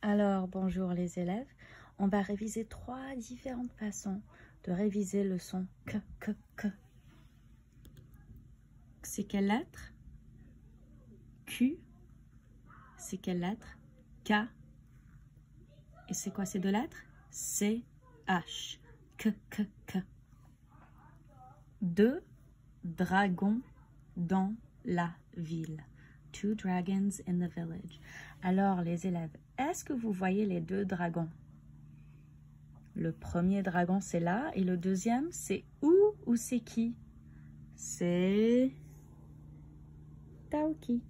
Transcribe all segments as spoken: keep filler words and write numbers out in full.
Alors, bonjour les élèves. On va réviser trois différentes façons de réviser le son K, K, K. C'est quelle lettre? Q. C'est quelle lettre? K. Et c'est quoi ces deux lettres? C, H. K, K, K. Deux dragons dans la ville. Two dragons in the village. Alors les élèves, est-ce que vous voyez les deux dragons? Le premier dragon c'est là et le deuxième c'est où ou c'est qui? C'est Taoki.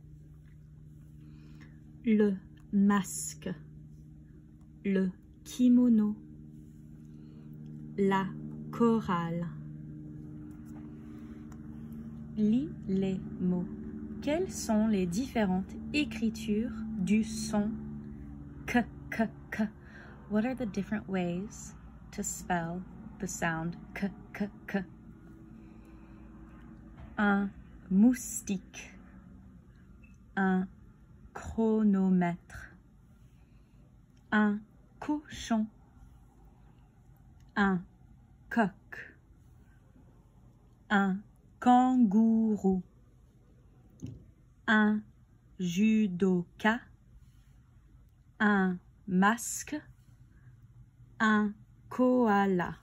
Le masque, le kimono, la chorale. Lis les mots. Quelles sont les différentes écritures du son K, K, K? What are the different ways to spell the sound K, K, K? Un moustique, un chronomètre, un cochon, un coq, un kangourou, un judoka, un masque, un koala.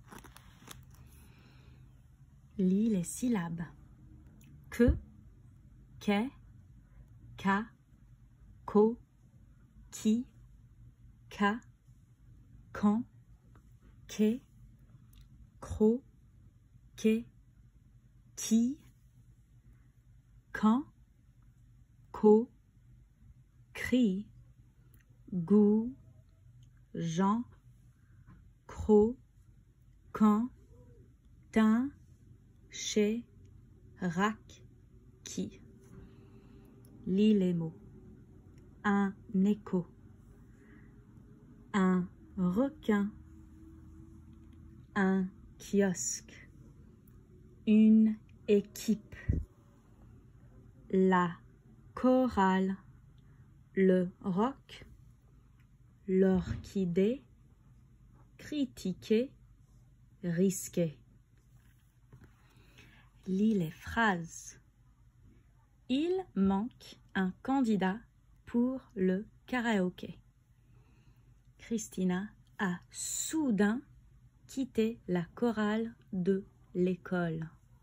Lis les syllabes. Que, que, ka, ko, qui, ka, quand, que, cro, que, qui, quand, co, cri, goût, Jean, cro, quand, tin, chez, rac, qui. Lis les mots. Un écho, un requin, un kiosque, une équipe, la chorale, le roc, l'orchidée, critiquer, risquer. Lis les phrases. Il manque un candidat pour le karaoké. Christina a soudain quitté la chorale de l'école.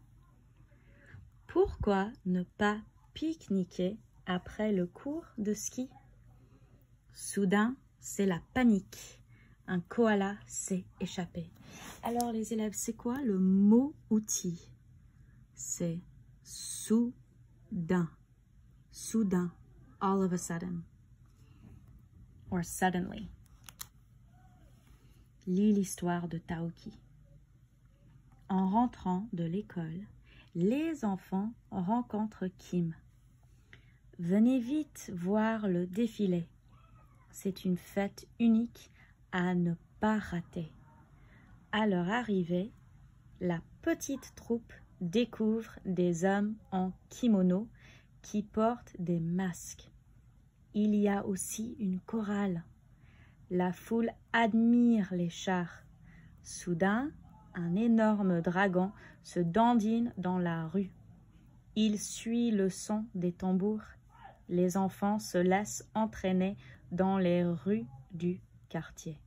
Pourquoi ne pas pique-niquer après le cours de ski? Soudain, c'est la panique. Un koala s'est échappé. Alors les élèves, c'est quoi le mot outil? C'est soudain. Soudain. All of a sudden. Or suddenly. Lis l'histoire de Taoki. En rentrant de l'école, les enfants rencontrent Kim. Venez vite voir le défilé. C'est une fête unique à ne pas rater. À leur arrivée, la petite troupe découvre des hommes en kimono qui portent des masques. Il y a aussi une chorale. La foule admire les chars. Soudain, un énorme dragon se dandine dans la rue. Il suit le son des tambours. Les enfants se laissent entraîner dans les rues du quartier.